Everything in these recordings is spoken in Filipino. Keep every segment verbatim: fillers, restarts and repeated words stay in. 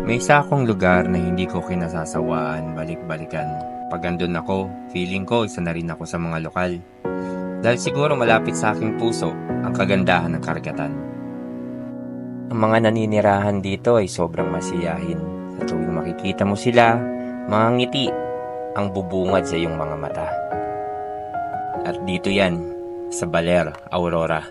May isa akong lugar na hindi ko kinasasawaan balik-balikan. Pag andun ako, feeling ko isa na rin ako sa mga lokal. Dahil siguro malapit sa aking puso ang kagandahan ng karagatan. Ang mga naninirahan dito ay sobrang masiyahin. Sa tuwing makikita mo sila, mga ngiti ang bubungad sa iyong mga mata. At dito yan, sa Baler, Aurora.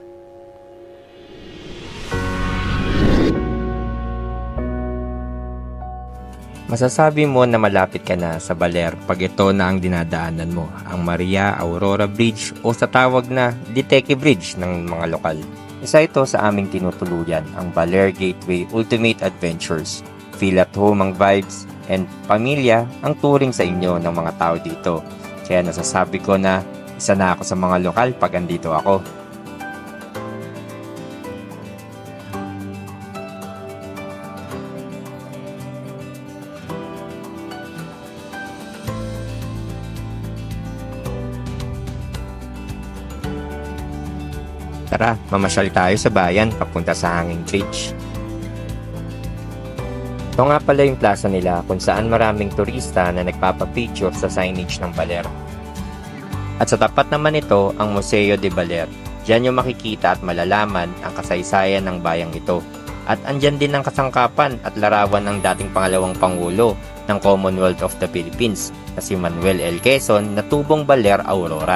Masasabi mo na malapit ka na sa Baler pag ito na ang dinadaanan mo, ang Maria Aurora Bridge o sa tawag na Liteke Bridge ng mga lokal. Isa ito sa aming tinutuluyan, ang Baler Gateway Ultimate Adventures. Feel at home ang vibes and pamilya ang turing sa inyo ng mga tao dito. Kaya nasasabi ko na isa na ako sa mga lokal pag andito ako. Tara, mamasyal tayo sa bayan papunta sa Hanging Bridge. Ito nga pala yung plaza nila kung saan maraming turista na nagpapapicture sa signage ng Baler. At sa tapat naman ito ang Museo de Baler. Diyan yung makikita at malalaman ang kasaysayan ng bayang ito. At andyan din ang kasangkapan at larawan ng dating pangalawang pangulo ng Commonwealth of the Philippines na si Manuel L. Quezon na tubong Baler, Aurora.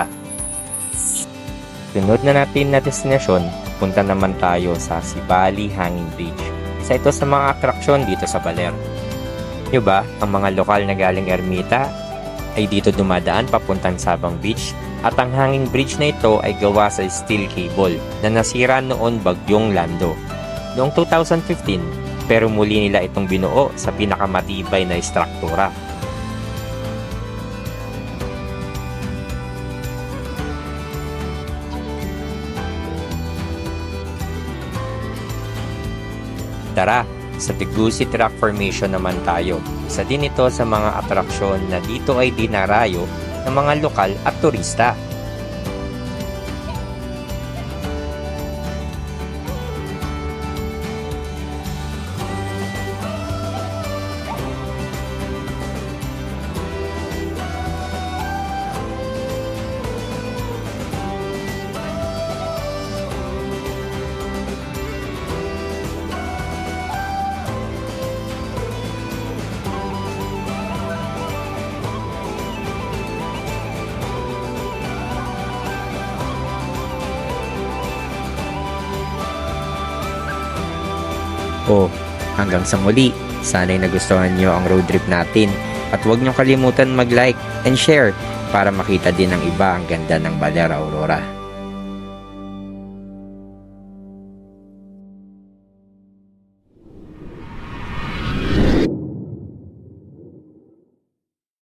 Sunod na natin na destinasyon, punta naman tayo sa Sibali Hanging Bridge. Isa ito sa mga atraksyon dito sa Baler. Nyo ba, ang mga lokal na galing Ermita ay dito dumadaan papuntang Sabang Beach at ang hanging bridge na ito ay gawa sa steel cable na nasira noon bagyong Lando noong two thousand fifteen, pero muli nila itong binuo sa pinakamatibay na istruktura. Tara, sa Tegucigalpa Rock Formation naman tayo. Isa din ito sa mga atraksyon na dito ay dinarayo ng mga lokal at turista. O, hanggang sa muli, sana'y nagustuhan nyo ang road trip natin at huwag nyo kalimutan mag-like and share para makita din ng iba ang ganda ng Baler, Aurora.